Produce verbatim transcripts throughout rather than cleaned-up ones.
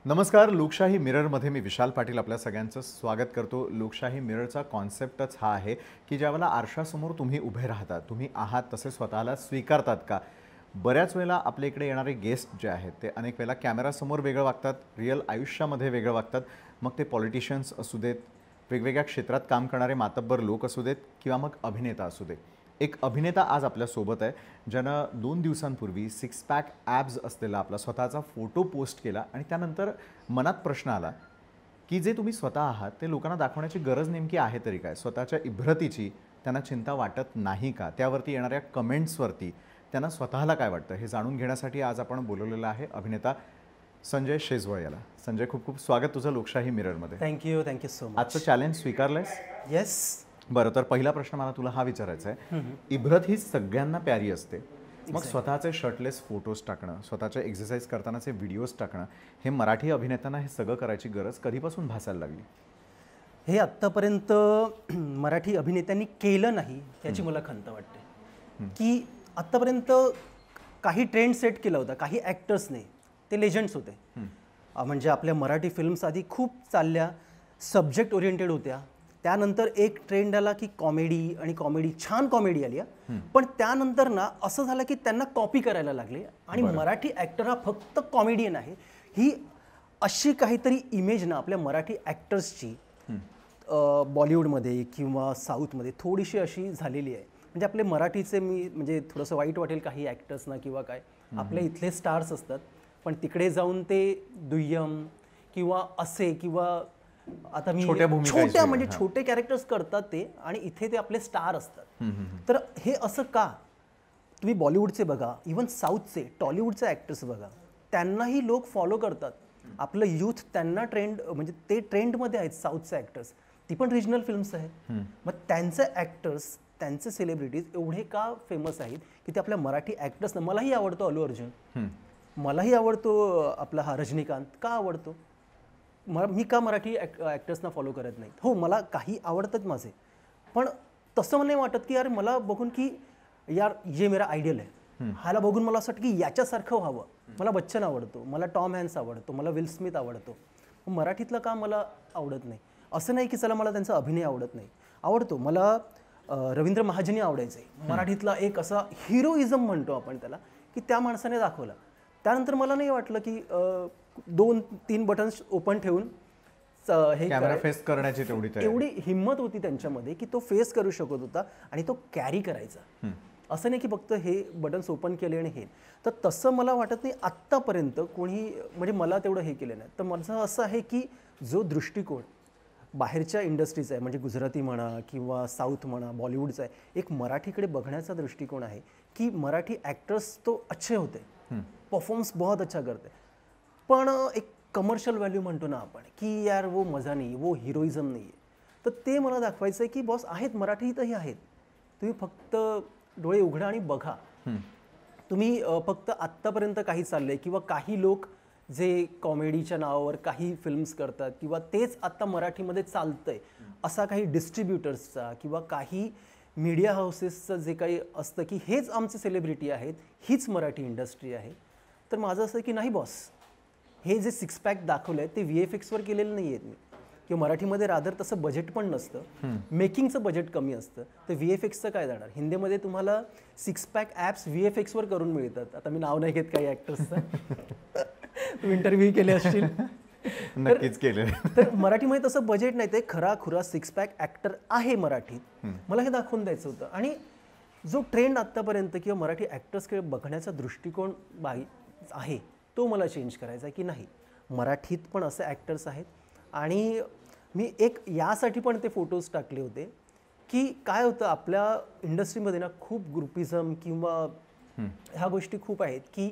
नमस्कार. लोकशाही मिररमध्ये मी विशाल पाटील आपल्या सगळ्यांचं स्वागत करतो. लोकशाही मिररचा कॉन्सेप्टच हा आहे की ज्यावेळेला आरशासमोर तुम्ही उभे राहता, तुम्ही आहात तसे स्वतःला स्वीकारतात का? बऱ्याच वेळेला आपल्या इकडे येणारे गेस्ट जे आहेत ते अनेक वेळेला कॅमेरासमोर वेगळं वागतात, रिअल आयुष्यामध्ये वेगळं वागतात. मग ते पॉलिटिशियन्स असू देत, वेगवेगळ्या क्षेत्रात काम करणारे मातब्बर लोक असू देत किंवा मग अभिनेता असू देत. एक अभिनेता आज आपल्यासोबत आहे ज्यानं दोन दिवसांपूर्वी सिक्स पॅक ॲब्स असलेला आपला स्वतःचा फोटो पोस्ट केला आणि त्यानंतर मनात प्रश्न आला की जे तुम्ही स्वतः आहात ते लोकांना दाखवण्याची गरज नेमकी आहे तरी काय? स्वतःच्या इब्रतीची त्यांना चिंता वाटत नाही का? त्यावरती येणाऱ्या कमेंट्सवरती त्यांना स्वतःला काय वाटतं हे जाणून घेण्यासाठी आज आपण बोलवलेलं आहे अभिनेता संजय शेजवळ याला. संजय, खूप खूप स्वागत तुझं लोकशाही मिररमध्ये. Thank you thank you so much. आजचं चॅलेंज स्वीकारलंयस? येस. बरं, तर पहिला प्रश्न मला तुला हा विचारायचा आहे. इब्रत ही सगळ्यांना प्यारी असते, मग स्वतःचे शर्टलेस फोटोज टाकणं, स्वतःचे एक्सरसाइज करतानाचे व्हिडिओज टाकणं, हे मराठी अभिनेत्यांना हे सगळं करायची गरज कधीपासून भासायला लागली? हे आत्तापर्यंत मराठी अभिनेत्यांनी केलं नाही याची मला खंत वाटते. की आत्तापर्यंत काही ट्रेंड सेट केला होता काही ॲक्टर्सने, ते लेजंड्स होते. म्हणजे आपल्या मराठी फिल्म्स आधी खूप चालल्या, सब्जेक्ट ओरिएंटेड होत्या. त्यानंतर एक ट्रेंड आला की कॉमेडी, आणि कॉमेडी छान कॉमेडी आली. पण त्यानंतर ना असं झालं की त्यांना कॉपी करायला लागले आणि मराठी ॲक्टर हा फक्त कॉमेडियन आहे, ही अशी काहीतरी इमेज ना आपल्या मराठी ॲक्टर्सची बॉलिवूडमध्ये किंवा साऊथमध्ये थोडीशी अशी झालेली आहे. म्हणजे आपले मराठीचे, मी म्हणजे थोडंसं वाईट वाटेल काही ॲक्टर्सना किंवा काय, आपले इथले स्टार्स असतात पण तिकडे जाऊन ते दुय्यम किंवा असे किंवा आता मी छोट्या छोट्या म्हणजे छोटे कॅरेक्टर्स करतात ते, आणि इथे ते आपले स्टार असतात. तर हे असं का? तुम्ही बॉलिवूडचे बघा, इवन साऊथचे, टॉलिवूडचे ॲक्टर्स बघा, त्यांनाही लोक फॉलो करतात. आपलं यूथ त्यांना ट्रेंड, म्हणजे ते ट्रेंडमध्ये आहेत साऊथचे ॲक्टर्स. ती पण रिजनल फिल्म्स आहेत. मग त्यांचे ॲक्टर्स, त्यांचे सेलिब्रिटीज एवढे का फेमस आहेत की ते आपल्या मराठी ॲक्टर्सना, मलाही आवडतो अल्लू अर्जुन, मलाही आवडतो आपला हा रजनीकांत, का आवडतो? मला, मी का मराठी ॲक् ॲक्टर्सना फॉलो करत नाही? हो, मला काही आवडतात माझे, पण तसं मला नाही वाटत की यार मला बघून की यार ये मेरा आयडियल आहे, ह्याला बघून मला असं वाटतं की याच्यासारखं व्हावं. मला बच्चन आवडतो, मला टॉम हँक्स आवडतो, मला विल स्मिथ आवडतो. मराठीतलं का मला आवडत नाही? असं नाही की चला मला त्यांचा अभिनय आवडत नाही, आवडतो. मला रवींद्र महाजनी आवडायचे. मराठीतला एक असा हिरोइझम म्हणतो आपण त्याला, की त्या माणसाने दाखवला. त्यानंतर मला नाही वाटलं की दोन तीन बटन्स ओपन ठेवून हे कॅमेरा फेस करण्याची तेवढी एवढी हिंमत होती त्यांच्यामध्ये की तो फेस करू शकत होता आणि तो कॅरी करायचा. असं नाही की फक्त हे बटन्स ओपन केले आणि हे. तर तसं मला वाटत नाही आत्तापर्यंत कोणी, म्हणजे मला तेवढं हे केलं नाही. तर माझं असं आहे की जो दृष्टिकोन बाहेरच्या इंडस्ट्रीचा आहे, म्हणजे गुजराती म्हणा किंवा साऊथ म्हणा, बॉलिवूडचा आहे, एक मराठीकडे बघण्याचा दृष्टिकोन आहे की मराठी ॲक्टर्स तो अच्छे होते, परफॉर्मन्स बहुत अच्छा करते, पण एक कमर्शियल व्हॅल्यू म्हणतो ना आपण की यार वो मजा नाही, वो हिरोइझम नाही आहे. तर ते मला दाखवायचं आहे की बॉस आहेत, मराठीतही आहेत, तुम्ही फक्त डोळे उघडा आणि बघा. तुम्ही फक्त आत्तापर्यंत काही चाललं आहे किंवा काही लोक जे कॉमेडीच्या नावावर काही फिल्म्स करतात किंवा तेच आत्ता मराठीमध्ये चालतं आहे, असा काही डिस्ट्रीब्युटर्सचा किंवा काही मीडिया हाऊसेसचं जे काही असतं की हेच आमचे सेलिब्रिटी आहेत, हीच मराठी इंडस्ट्री आहे. तर माझं असं की नाही बॉस, हे जे सिक्स पॅक दाखवलं आहे ते व्ही एफ एक्सवर केलेलं नाही आहेत मी, किंवा मराठीमध्ये रादर तसं बजेट पण नसतं, मेकिंगचं बजेट कमी असतं, तर व्ही एफ एक्सचं काय जाणार? हिंदीमध्ये तुम्हाला six pack apps V F एक्सवर करून मिळतात. आता मी नाव नाही घेत काही ॲक्टर्सचं, तुम्ही इंटरव्ह्यू केले असतील, नक्कीच केले. तर मराठीमध्ये तसं बजेट नाही, ते खरा खुरा सिक्स पॅक ॲक्टर आहे मराठीत, मला हे दाखवून द्यायचं होतं. आणि जो ट्रेंड आत्तापर्यंत किंवा मराठी ॲक्टर्सकडे बघण्याचा दृष्टिकोन बाई आहे तो मला चेंज करायचा आहे की नाही, मराठीत पण असे ॲक्टर्स आहेत. आणि मी एक यासाठी पण ते फोटोज टाकले होते की काय होतं आपल्या इंडस्ट्रीमध्ये ना, खूप ग्रुपिझम किंवा ह्या गोष्टी खूप आहेत की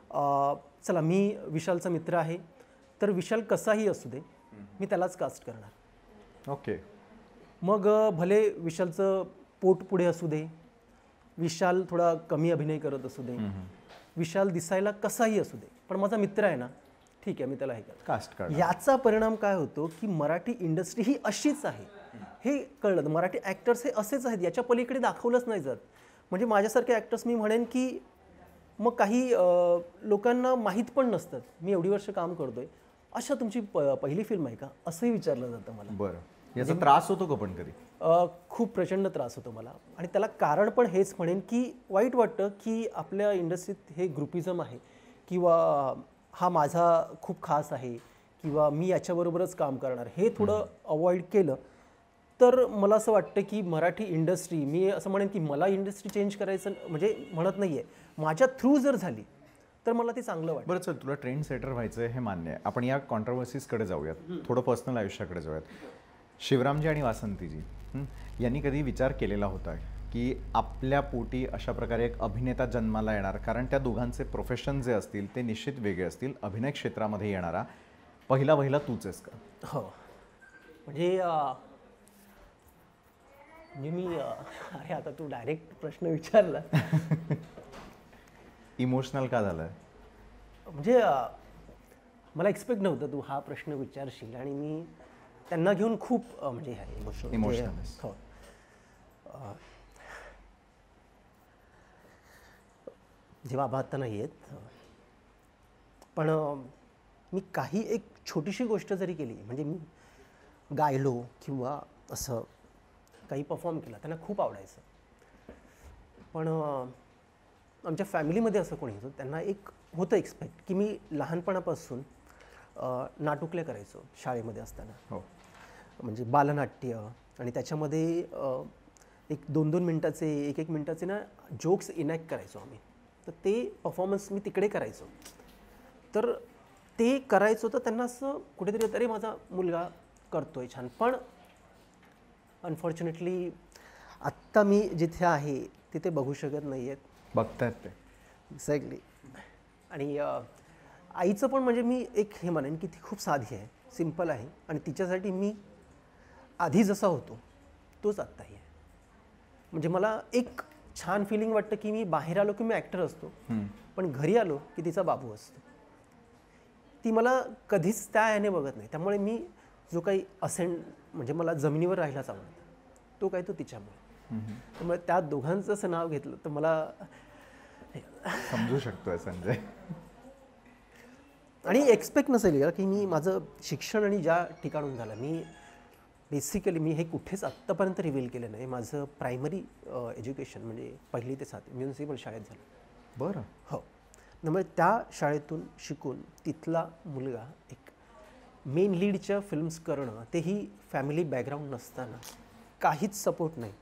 चला मी विशालचा मित्र आहे तर विशाल कसाही असू दे मी त्यालाच कास्ट करणार. ओके. मग भले विशालचं पोट पुढे असू दे, विशाल थोडा कमी अभिनय करत असू दे, विशाल दिसायला कसाही असू दे, पण माझा मित्र आहे ना, ठीक आहे मी त्याला हे कास्ट करणार. याचा परिणाम काय होतो की मराठी इंडस्ट्री ही अशीच आहे हे कळलं. मराठी ॲक्टर्स हे असेच आहेत, याच्या पलीकडे दाखवलंच नाही जात. म्हणजे माझ्यासारखे ॲक्टर्स मी म्हणेन की मग काही लोकांना माहीत पण नसतात, मी एवढी वर्ष काम करतोय, अच्छा तुमची प पहिली फिल्म आहे का असंही विचारलं जातं मला. बरं, याचा त्रास होतो का पण कधी? अ, खूप प्रचंड त्रास होतो मला आणि त्याला कारण पण हेच म्हणेन की वाईट वाटतं की आपल्या इंडस्ट्रीत हे ग्रुपिझम आहे किंवा हा माझा खूप खास आहे किंवा मी याच्याबरोबरच काम करणार हे थोडं अवॉइड केलं तर मला असं वाटतं की मराठी इंडस्ट्री, मी असं म्हणेन की मला इंडस्ट्री चेंज करायचं म्हणजे म्हणत नाही आहे, माझ्या थ्रू जर झाली तर मला ते चांगलं वाटतं. बरं चल, तुला ट्रेंड सेटर व्हायचं आहे हे मान्य आहे. आपण या कॉन्ट्रोवर्सीजकडे जाऊयात, थोडं पर्सनल आयुष्याकडे जाऊयात. शिवरामजी आणि वासंतीजी हं, यांनी कधी विचार केलेला होता की आपल्या पोटी अशा प्रकारे एक अभिनेता जन्माला येणार, कारण त्या दोघांचे प्रोफेशन जे असतील ते निश्चित वेगळे असतील, अभिनय क्षेत्रामध्ये येणारा पहिला पहिला तूच आहेस का? हो, म्हणजे अ, म्हणजे मी अ, अरे आता तू डायरेक्ट प्रश्न विचारला. इमोशनल का झालं? म्हणजे अ, मला एक्सपेक्ट नव्हतं तू हा प्रश्न विचारशील आणि मी त्यांना घेऊन खूप अ, म्हणजे इमोशनल इमोशनल हो. अ, जे बाबा आता नाही आहेत, पण अ, मी काही एक छोटीशी गोष्ट जरी केली, म्हणजे मी गायलो किंवा असं काही परफॉर्म केला, त्यांना खूप आवडायचं. पण अ, आमच्या फॅमिलीमध्ये असं कोणी होतं, त्यांना एक होतं एक्सपेक्ट की मी लहानपणापासून अ, नाटुकल्या करायचो शाळेमध्ये असताना. हो, म्हणजे बालनाट्य आणि त्याच्यामध्ये अ, एक दोन दोन मिनटाचे एक एक मिनटाचे ना जोक्स इनॅक्ट करायचो आम्ही. तर ते परफॉर्मन्स मी तिकडे करायचो. तर ते करायचो तर त्यांना असं कुठेतरी अरे माझा मुलगा करतोय छान. पण अनफॉर्च्युनेटली आत्ता मी जिथे आहे तिथे बघू शकत नाही आहेत. बघतायत ते एक्झॅक्टली. आणि अ, आईचं पण म्हणजे मी एक हे म्हणेन की ती खूप साधी आहे, सिम्पल आहे आणि तिच्यासाठी मी आधी जसा होतो तोच आत्ताही आहे. म्हणजे मला एक छान फिलिंग वाटतं की मी बाहेर आलो की मी ॲक्टर असतो, पण घरी आलो की तिचा बाबू असतो. ती मला कधीच त्या याने बघत नाही. त्यामुळे मी जो काही असेंड म्हणजे मला जमिनीवर राहायलाच आवडतं, तो काय तो तिच्यामुळे. त्यामुळे त्या दोघांचं असं नाव घेतलं तर मला समजू शकतोय संजय. आणि एक्सपेक्ट नसेल का की मी माझं शिक्षण आणि ज्या ठिकाणून झालं, मी बेसिकली मी हे कुठेच आत्तापर्यंत रिव्हील केलं नाही. माझं प्रायमरी एज्युकेशन म्हणजे पहिली ते सातवी म्युनिसिपल शाळेत झालं. बरं. हो, त्यामुळे त्या शाळेतून शिकून तिथला मुलगा एक मेन लीडच्या फिल्म्स करणं, तेही फॅमिली बॅकग्राऊंड नसताना, काहीच सपोर्ट नाही.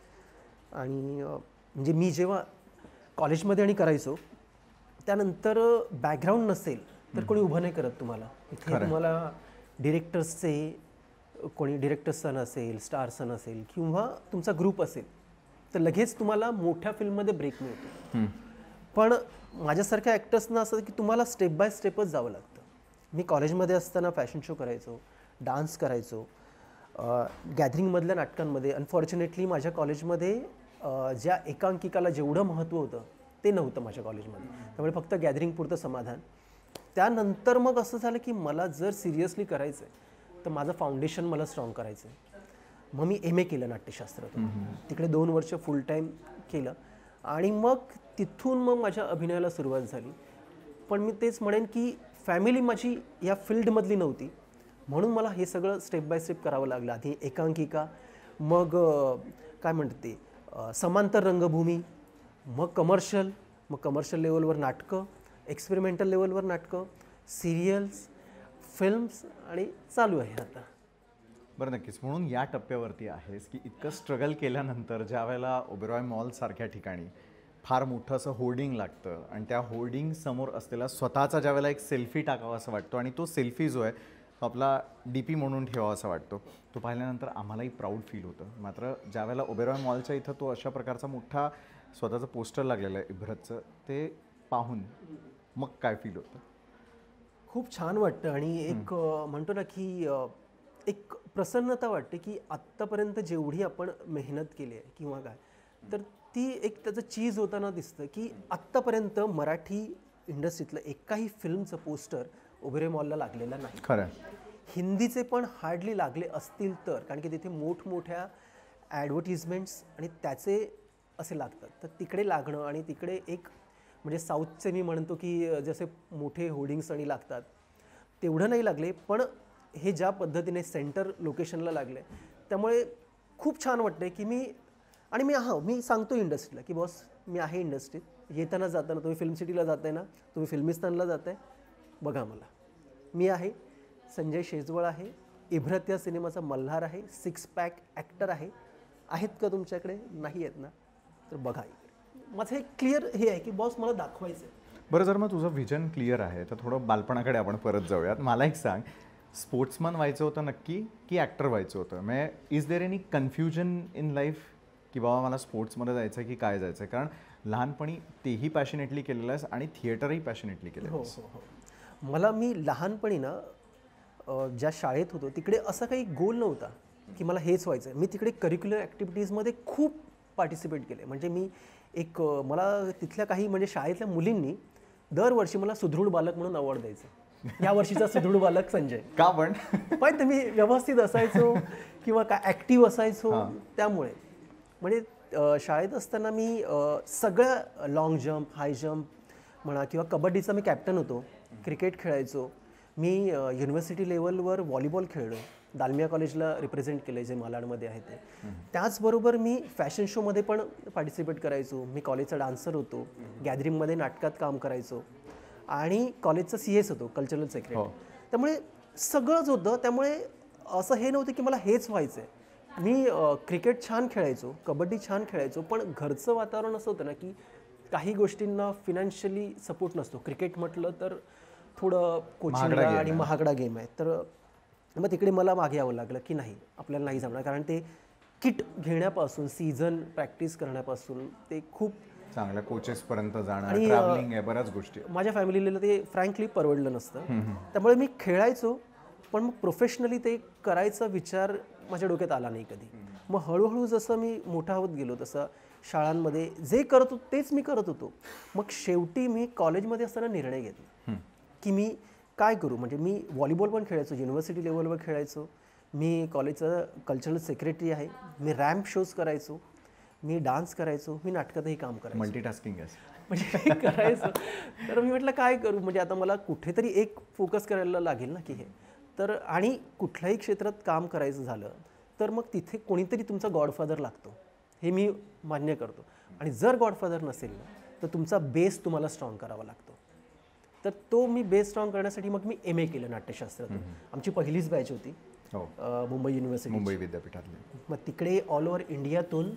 आणि अ, म्हणजे मी जेव्हा कॉलेजमध्ये आणि करायचो त्यानंतर बॅकग्राऊंड नसेल तर कोणी उभं नाही करत तुम्हाला. इथे तुम्हाला डिरेक्टर्सचे कोणी डिरेक्टर सन असेल, स्टार सन असेल किंवा तुमचा ग्रुप असेल तर लगेच तुम्हाला मोठ्या फिल्ममध्ये ब्रेक मिळतो. पण माझ्यासारख्या ॲक्टर्सना असं की तुम्हाला स्टेप बाय स्टेपच जावं लागतं. मी कॉलेजमध्ये असताना फॅशन शो करायचो, डान्स करायचो, गॅदरिंगमधल्या नाटकांमध्ये. अनफॉर्च्युनेटली माझ्या कॉलेजमध्ये ज्या एकांकिकाला जेवढं महत्त्व होतं ते नव्हतं माझ्या कॉलेजमध्ये. त्यामुळे फक्त गॅदरिंगपुरतं समाधान. त्यानंतर मग असं झालं की मला जर सिरियसली करायचं आहे तर माझं फाउंडेशन मला स्ट्रॉंग करायचं आहे. मग मी एम ए केलं नाट्यशास्त्रातून. तिकडे दोन वर्ष फुल टाईम केलं आणि मग तिथून मग माझ्या अभिनयाला सुरुवात झाली. पण मी तेच म्हणेन की फॅमिली माझी या फील्डमधली नव्हती, म्हणून मला हे सगळं स्टेप बाय स्टेप करावं लागलं. आधी एकांकिका, मग काय म्हणते ते समांतर रंगभूमी, मग कमर्शियल, मग कमर्शियल लेवलवर नाटकं, एक्सपेरिमेंटल लेवलवर नाटकं, सिरियल्स, फिल्म्स आणि चालू आहे आता. बरं, नक्कीच. म्हणून या टप्प्यावरती आहेस की इतकं स्ट्रगल केल्यानंतर ज्या वेळेला ओबेरॉय मॉलसारख्या ठिकाणी फार मोठं असं होर्डिंग लागतं आणि त्या होर्डिंग समोर असलेला स्वतःचा ज्या वेळेला एक सेल्फी टाकावा असं वाटतो आणि तो सेल्फी जो आहे तो आपला डी पी म्हणून ठेवावा असं वाटतो, तो पाहिल्यानंतर आम्हालाही प्राऊड फील होतं. मात्र ज्या वेळेला ओबेरॉय मॉलच्या इथं तो अशा प्रकारचा मोठा स्वतःचं पोस्टर लागलेलं आहे इब्रतचं, ते पाहून मग काय फील होतं? खूप छान वाटतं आणि एक म्हणतो ना की एक प्रसन्नता वाटते की आत्तापर्यंत जेवढी आपण मेहनत केली आहे किंवा काय, तर ती एक त्याचं चीज होताना दिसतं की आत्तापर्यंत मराठी इंडस्ट्रीतलं एकाही फिल्मचं पोस्टर ओबेरॉय मॉलला लागलेलं नाही. खरं. हिंदीचे पण हार्डली लागले असतील तर, कारण की तिथे मोठमोठ्या ॲडव्हर्टिजमेंट्स आणि त्याचे असे लागतात. तर तिकडे लागणं आणि तिकडे एक म्हणजे साऊथचे मी म्हणतो की जसे मोठे होर्डिंग्स आणि लागतात तेवढं नाही लागले, पण हे ज्या पद्धतीने सेंटर लोकेशनला लागले त्यामुळे खूप छान वाटतंय की मी आणि मी हां मी सांगतो इंडस्ट्रीला की बॉस मी आहे इंडस्ट्रीत, येताना जाताना तुम्ही फिल्म सिटीला जाताय ना, तुम्ही फिल्मिस्तानला जाताय, बघा मला मी आहे. संजय शेजवळ आहे, इब्रत या सिनेमाचा मल्हार आहे, सिक्स पॅक ॲक्टर आहे. आहेत का तुमच्याकडे? नाही आहेत ना, तर बघा. माझं एक क्लिअर हे आहे की बॉस मला दाखवायचं आहे. बरं, जर मग तुझं व्हिजन क्लिअर आहे तर थोडं बालपणाकडे आपण परत जाऊयात. मला एक सांग, स्पोर्ट्समन व्हायचं होतं नक्की की ॲक्टर व्हायचं होतं? म्हणजे is there any confusion in life की बाबा मला स्पोर्ट्समध्ये जायचं आहे की काय जायचं आहे? कारण लहानपणी तेही पॅशनेटली केलेलं आहेस आणि थिएटरही पॅशनेटली केलेलं हो आहेस. हो हो मला मी लहानपणी ना ज्या शाळेत होतो तिकडे असा काही गोल नव्हता की मला हेच व्हायचं आहे. मी तिकडे करिक्युलर ॲक्टिव्हिटीजमध्ये खूप पार्टिसिपेट केले. म्हणजे मी एक मला तिथल्या काही म्हणजे शाळेतल्या मुलींनी दरवर्षी मला सुदृढ बालक म्हणून अवॉर्ड द्यायचे. या वर्षीचा सुदृढ बालक संजय. का पण? पण मी व्यवस्थित असायचो किंवा काय ॲक्टिव्ह असायचो त्यामुळे. म्हणजे शाळेत असताना मी सगळ्या लाँग जम्प, हाय जम्प म्हणा किंवा कबड्डीचा मी कॅप्टन होतो, क्रिकेट खेळायचो. मी युनिव्हर्सिटी लेवलवर व्हॉलीबॉल खेळलो, दालमिया कॉलेजला रिप्रेझेंट केलं जे मालाडमध्ये आहे ते. त्याचबरोबर मी फॅशन शोमध्ये पण पार्टिसिपेट करायचो. मी कॉलेजचा डान्सर होतो, गॅदरिंगमध्ये नाटकात काम करायचो आणि कॉलेजचा सी एस होतो, कल्चरल सेक्रेटरी. त्यामुळे सगळंच होतं. त्यामुळे असं हे नव्हतं की मला हेच व्हायचं आहे. मी क्रिकेट छान खेळायचो, कबड्डी छान खेळायचो, पण घरचं वातावरण असं होतं ना की काही गोष्टींना फिनान्शियली सपोर्ट नसतो. क्रिकेट म्हटलं तर थोडं कोचिंगला आणि महागडा गेम आहे, तर मग तिकडे मला मागे यावं लागलं की नाही आपल्याला नाही जमणार. कारण ते किट घेण्यापासून, सीझन प्रॅक्टिस करण्यापासून ते खूप चांगल्या कोचेसपर्यंत जाणं, ट्रॅव्हलिंग आहे, बऱ्याच गोष्टी. माझ्या फॅमिलीला ते फ्रँकली परवडलं नसतं. त्यामुळे मी खेळायचो, पण मग प्रोफेशनली ते करायचा विचार माझ्या डोक्यात आला नाही कधी. मग हळूहळू जसं मी मोठा होत गेलो तसं शाळांमध्ये जे करत होतो तेच मी करत होतो. मग शेवटी मी कॉलेजमध्ये असताना निर्णय घेतला की मी काय करू. म्हणजे मी व्हॉलीबॉल पण खेळायचो, युनिव्हर्सिटी लेवलवर खेळायचो, मी कॉलेजचं कल्चरल सेक्रेटरी आहे, मी रॅम्प शोज करायचो, मी डान्स करायचो, मी नाटकातही काम करायचो. मल्टीटास्किंग आहे म्हणजे करायचं. तर मी म्हटलं काय करू, म्हणजे आता मला कुठेतरी एक फोकस करायला लागेल ना की हे. तर आणि कुठल्याही क्षेत्रात काम करायचं झालं तर मग तिथे कोणीतरी तुमचा गॉडफादर लागतो, हे मी मान्य करतो. आणि जर गॉडफादर नसेल ना तर तुमचा बेस तुम्हाला स्ट्रॉंग करावा लागतो. तर तो मी बेस स्ट्रॉंग करण्यासाठी मग मी एम ए केलं नाट्यशास्त्रातून. आमची पहिलीच बॅच होती मुंबई युनिव्हर्सिटी, मुंबई विद्यापीठातली. मग तिकडे ऑल ओव्हर इंडियातून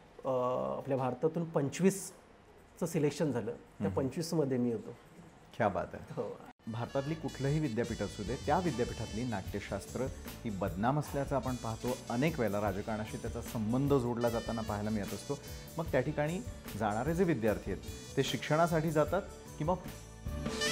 आपल्या भारतातून पंचवीसचं सिलेक्शन झालं. त्या पंचवीसमध्ये मी होतो. क्या बात आहे. हो. भारतातली कुठलंही विद्यापीठ असू दे, त्या विद्यापीठातली नाट्यशास्त्र ही बदनाम असल्याचं आपण पाहतो. अनेक वेळेला राजकारणाशी त्याचा संबंध जोडला जाताना पाहायला मिळत असतो. मग त्या ठिकाणी जाणारे जे विद्यार्थी आहेत ते शिक्षणासाठी जातात किंवा